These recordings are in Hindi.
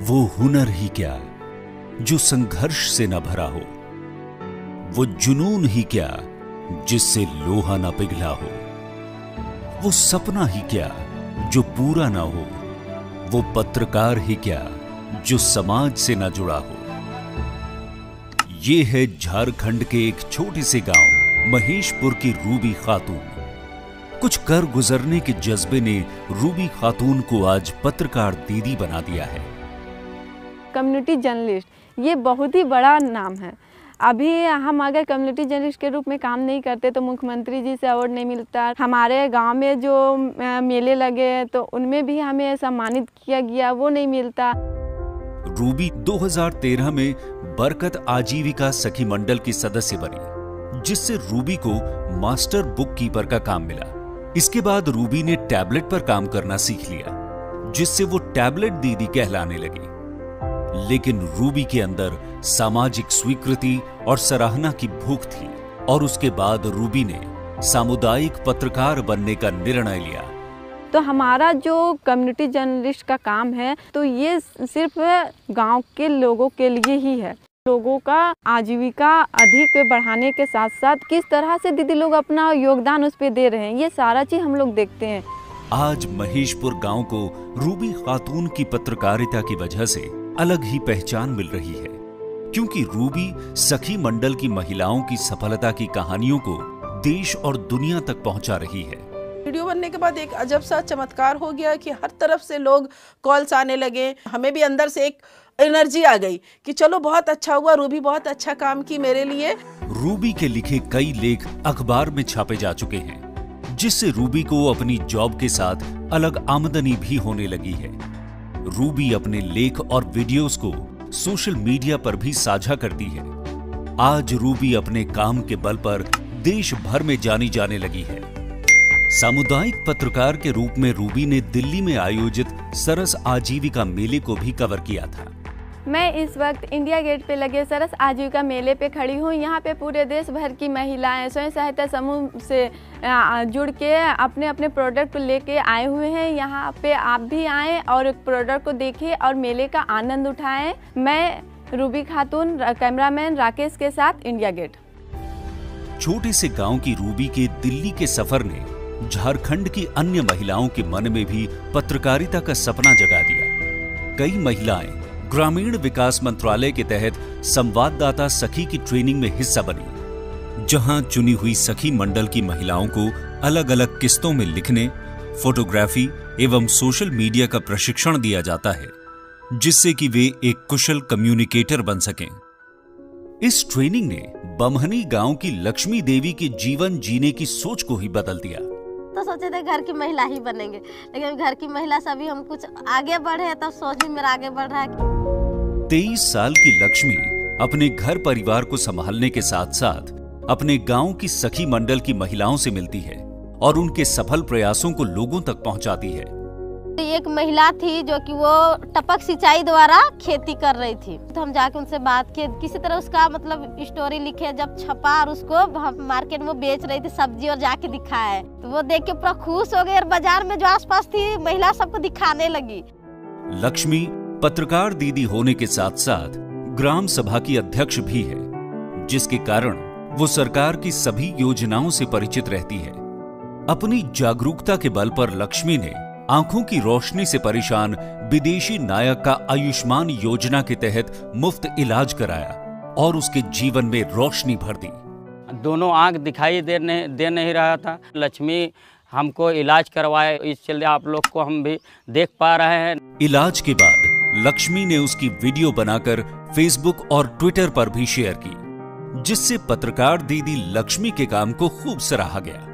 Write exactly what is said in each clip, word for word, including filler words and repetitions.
वो हुनर ही क्या जो संघर्ष से न भरा हो, वो जुनून ही क्या जिससे लोहा न पिघला हो, वो सपना ही क्या जो पूरा ना हो, वो पत्रकार ही क्या जो समाज से न जुड़ा हो। ये है झारखंड के एक छोटे से गांव महेशपुर की रूबी खातून। कुछ कर गुजरने के जज्बे ने रूबी खातून को आज पत्रकार दीदी बना दिया है। कम्युनिटी जर्नलिस्ट ये बहुत ही बड़ा नाम है। अभी हम अगर कम्युनिटी जर्नलिस्ट के रूप में काम नहीं करते तो मुख्यमंत्री जी से अवार्ड नहीं मिलता। हमारे गांव में जो मेले लगे तो उनमें भी हमें सम्मानित किया गया, वो नहीं मिलता। रूबी दो हज़ार तेरह में बरकत आजीविका सखी मंडल की सदस्य बनी, जिससे रूबी को मास्टर बुक कीपर का काम मिला। इसके बाद रूबी ने टैबलेट पर काम करना सीख लिया, जिससे वो टैबलेट दीदी कहलाने लगी। लेकिन रूबी के अंदर सामाजिक स्वीकृति और सराहना की भूख थी और उसके बाद रूबी ने सामुदायिक पत्रकार बनने का निर्णय लिया। तो हमारा जो कम्युनिटी जर्नलिस्ट का काम है तो ये सिर्फ गांव के लोगों के लिए ही है। लोगों का आजीविका अधिक बढ़ाने के साथ साथ किस तरह से दीदी लोग अपना योगदान उस पर दे रहे हैं, ये सारा चीज हम लोग देखते हैं। आज महेशपुर गांव को रूबी खातून की पत्रकारिता की वजह से अलग ही पहचान मिल रही है, क्योंकि रूबी सखी मंडल की महिलाओं की सफलता की कहानियों को देश और दुनिया तक पहुंचा रही है। वीडियो बनने के बाद एक अजब सा चमत्कार हो गया कि हर तरफ से लोग कॉल्स आने लगे। हमें भी अंदर से एक एनर्जी आ गई कि चलो बहुत अच्छा हुआ, रूबी बहुत अच्छा काम की मेरे लिए। रूबी के लिखे कई लेख अखबार में छापे जा चुके हैं, जिससे रूबी को अपनी जॉब के साथ अलग आमदनी भी होने लगी है। रूबी अपने लेख और वीडियोस को सोशल मीडिया पर भी साझा करती है। आज रूबी अपने काम के बल पर देश भर में जानी जाने लगी है। सामुदायिक पत्रकार के रूप में रूबी ने दिल्ली में आयोजित सरस आजीविका मेले को भी कवर किया था। मैं इस वक्त इंडिया गेट पे लगे सरस आजीविका मेले पे खड़ी हूँ। यहाँ पे पूरे देश भर की महिलाएं स्वयं सहायता समूह से जुड़ के अपने अपने प्रोडक्ट लेके आए हुए हैं। यहाँ पे आप भी आएँ और प्रोडक्ट को देखिए और मेले का आनंद उठाएं। मैं रूबी खातून, कैमरामैन राकेश के साथ, इंडिया गेट। छोटे से गांव की रूबी के दिल्ली के सफर ने झारखंड की अन्य महिलाओं के मन में भी पत्रकारिता का सपना जगा दिया। कई महिलाएं ग्रामीण विकास मंत्रालय के तहत संवाददाता सखी की ट्रेनिंग में हिस्सा बनी, जहां चुनी हुई सखी मंडल की महिलाओं को अलग अलग किस्तों में लिखने, फोटोग्राफी एवं सोशल मीडिया का प्रशिक्षण दिया जाता है, जिससे कि वे एक कुशल कम्युनिकेटर बन सकें। इस ट्रेनिंग ने बमहनी गांव की लक्ष्मी देवी के जीवन जीने की सोच को ही बदल दिया। तो सोचे थे घर की महिला ही बनेंगे, लेकिन घर की महिला से अभी हम कुछ आगे बढ़े तब सोच भी मेरा आगे बढ़ रहा है। तेईस साल की लक्ष्मी अपने घर परिवार को संभालने के साथ साथ अपने गांव की सखी मंडल की महिलाओं से मिलती है और उनके सफल प्रयासों को लोगों तक पहुंचाती है। एक महिला थी जो कि वो टपक सिंचाई द्वारा खेती कर रही थी, तो हम जाके उनसे बात किए, किसी तरह उसका मतलब स्टोरी लिखे, जब छपा और उसको मार्केट में बेच रही थी सब्जी और जाके दिखाया है, तो वो देख के पूरा खुश हो गए और बाजार में जो आसपास थी महिला सबको दिखाने लगी। लक्ष्मी पत्रकार दीदी होने के साथ साथ ग्राम सभा की अध्यक्ष भी है, जिसके कारण वो सरकार की सभी योजनाओं से परिचित रहती है। अपनी जागरूकता के बल पर लक्ष्मी ने आंखों की रोशनी से परेशान विदेशी नायक का आयुष्मान योजना के तहत मुफ्त इलाज कराया और उसके जीवन में रोशनी भर दी। दोनों आंख दिखाई दे नहीं दे नहीं रहा था। लक्ष्मी हमको इलाज करवाए, इस चलते आप लोग को हम भी देख पा रहे हैं। इलाज के बाद लक्ष्मी ने उसकी वीडियो बनाकर फेसबुक और ट्विटर पर भी शेयर की, जिससे पत्रकार दीदी लक्ष्मी के काम को खूब सराहा गया।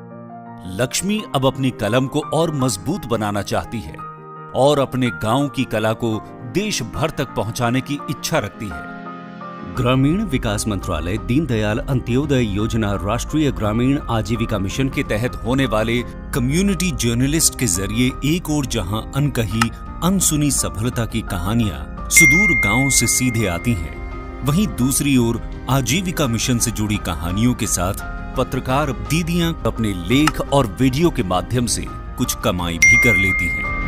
लक्ष्मी अब अपनी कलम को और मजबूत बनाना चाहती है और अपने गांव की कला को देश भर तक पहुंचाने की इच्छा रखती है। ग्रामीण विकास मंत्रालय दीनदयाल अंत्योदय योजना राष्ट्रीय ग्रामीण आजीविका मिशन के तहत होने वाले कम्युनिटी जर्नलिस्ट के जरिए एक ओर जहां अनकही अनसुनी सफलता की कहानियां सुदूर गांवों से सीधे आती हैं, वहीं दूसरी ओर आजीविका मिशन से जुड़ी कहानियों के साथ पत्रकार दीदियां अपने लेख और वीडियो के माध्यम से कुछ कमाई भी कर लेती हैं।